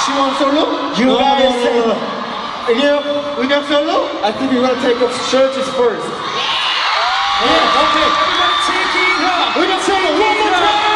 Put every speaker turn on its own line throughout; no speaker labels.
want solo?
You guys say.
은혁 solo?
I think we want to take off shirts first.
Yeah, okay. Everybody take it off. 은혁 solo one more time.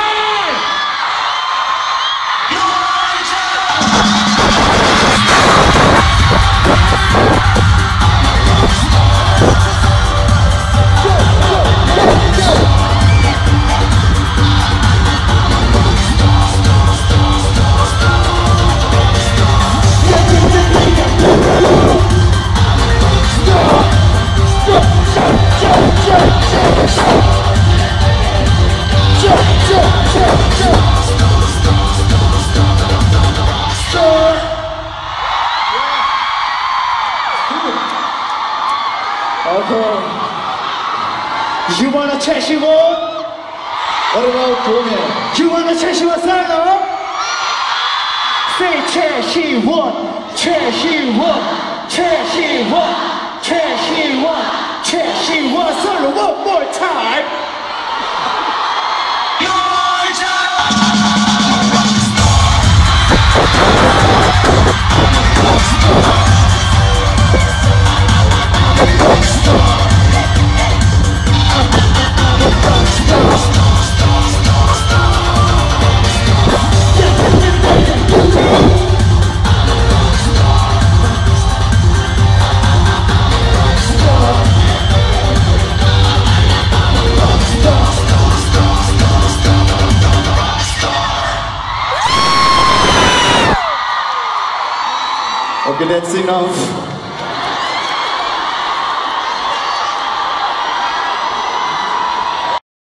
Okay. You wanna 채시고?
What about 동해?
You wanna 채시고 살로? Say 채시원, 채시원, 채시원, 채시원, 채시원 살로 one more time.
Okay, that's enough.